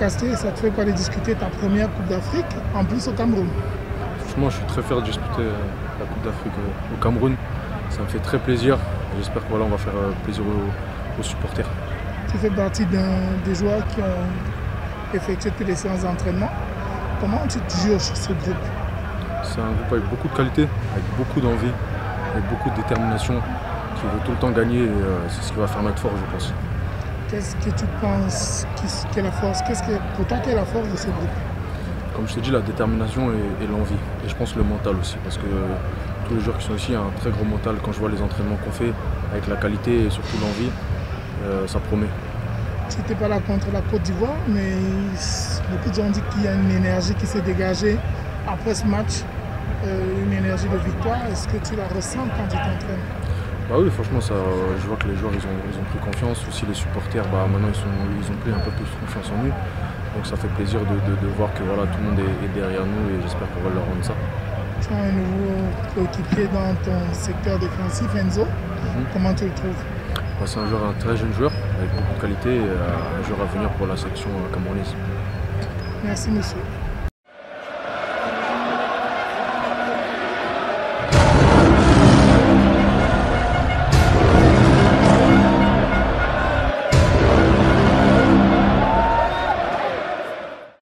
Casté, ça te fait quoi de discuter ta première Coupe d'Afrique, en plus au Cameroun? Franchement, je suis très fier de disputer la Coupe d'Afrique au Cameroun. Ça me fait très plaisir. J'espère que voilà, on va faire plaisir aux supporters. Tu fais partie des joueurs qui ont effectué toutes les séances d'entraînement. Comment tu te juges ce groupe? C'est un groupe avec beaucoup de qualité, avec beaucoup d'envie, avec beaucoup de détermination, qui veut tout le temps gagner et c'est ce qui va faire notre force, je pense. Qu'est-ce que tu penses qu'est la force? Pour toi, quelle est la force de ce groupe? Comme je t'ai dit, la détermination et l'envie. Et je pense le mental aussi, parce que tous les joueurs qui sont ici ont un très gros mental. Quand je vois les entraînements qu'on fait, avec la qualité et surtout l'envie, ça promet. Tu n'étais pas là contre la Côte d'Ivoire, mais beaucoup de gens disent qu'il y a une énergie qui s'est dégagée après ce match, une énergie de victoire. Est-ce que tu la ressens quand tu t'entraînes? Bah oui, franchement, je vois que les joueurs ils ont pris confiance. Aussi les supporters, maintenant ils ont pris un peu plus confiance en nous. Donc ça fait plaisir de voir que voilà, tout le monde est derrière nous et j'espère qu'on va leur rendre ça. Tu as un nouveau coéquipier dans ton secteur défensif, Enzo. Comment tu le trouves? C'est un très jeune joueur avec beaucoup de qualité et un joueur à venir pour la section camerounaise. Merci monsieur.